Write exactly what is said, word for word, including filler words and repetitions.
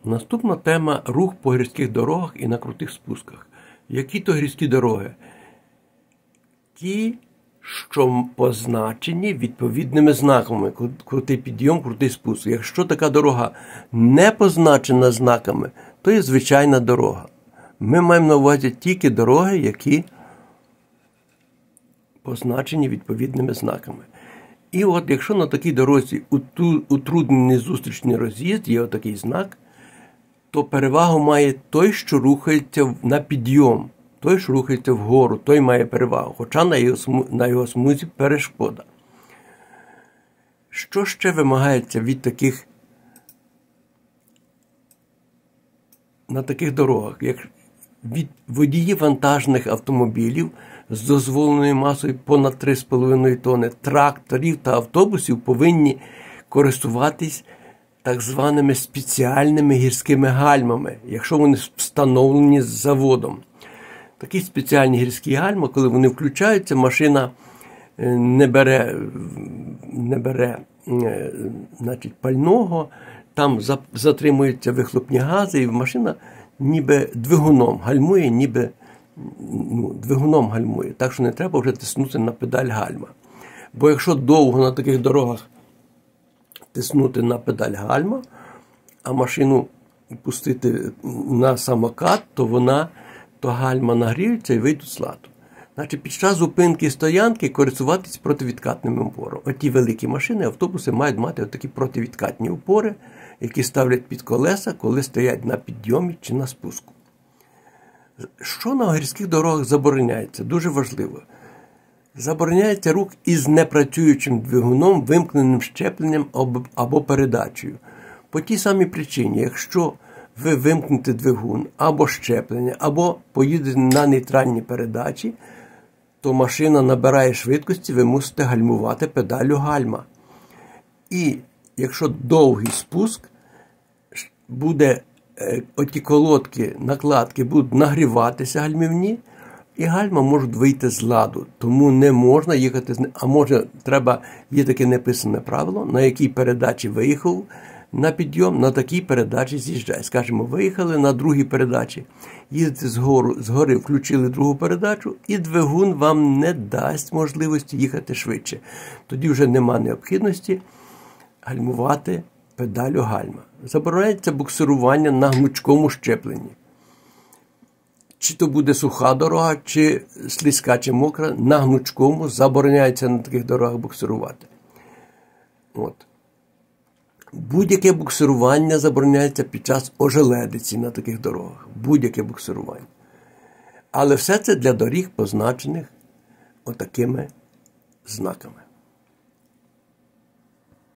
Наступна тема – рух по гірських дорогах і на крутих спусках. Які то гірські дороги? Ті, що позначені відповідними знаками. Крутий підйом, крутий спуск. Якщо така дорога не позначена знаками, то є звичайна дорога. Ми маємо на увазі тільки дороги, які позначені відповідними знаками. І от якщо на такій дорозі утруднений зустрічний роз'їзд, є отакий знак, то перевагу має той, що рухається на підйом, той, що рухається вгору, той має перевагу, хоча на його, на його смузі перешкода. Що ще вимагається від таких, на таких дорогах? Як від водіїв вантажних автомобілів з дозволеною масою понад три з половиною тонни, тракторів та автобусів повинні користуватись так званими спеціальними гірськими гальмами, якщо вони встановлені з заводом. Такі спеціальні гірські гальма, коли вони включаються, машина не бере, не бере значить, пального, там затримуються вихлопні гази, і машина ніби двигуном гальмує, ніби ну, двигуном гальмує. Так що не треба вже тиснути на педаль гальма. Бо якщо довго на таких дорогах тиснути на педаль гальма, а машину пустити на самокат, то вона, то гальма нагріються і вийдуть з ладу. Значить, під час зупинки і стоянки користуватись противідкатним опором. Оті великі машини, автобуси мають мати отакі противідкатні опори, які ставлять під колеса, коли стоять на підйомі чи на спуску. Що на гірських дорогах забороняється? Дуже важливо. Забороняється рух із непрацюючим двигуном, вимкненим щепленням або передачею. По тій самій причині, якщо ви вимкнете двигун або щеплення, або поїдете на нейтральній передачі, то машина набирає швидкості, ви мусите гальмувати педалю гальма. І якщо довгий спуск, буде, оті колодки, накладки будуть нагріватися гальмівні, і гальма можуть вийти з ладу. Тому не можна їхати, а може треба, є таке неписане правило, на якій передачі виїхав на підйом, на такій передачі з'їжджай. Скажімо, виїхали на другій передачі, їздите згору, згори включили другу передачу, і двигун вам не дасть можливості їхати швидше. Тоді вже нема необхідності гальмувати педалю гальма. Забороняється буксирування на гнучкому щепленні. Чи то буде суха дорога, чи слизька, чи мокра, на гнучкому забороняється на таких дорогах буксирувати. От. Будь-яке буксирування забороняється під час ожеледиці на таких дорогах. Будь-яке буксирування. Але все це для доріг, позначених отакими знаками.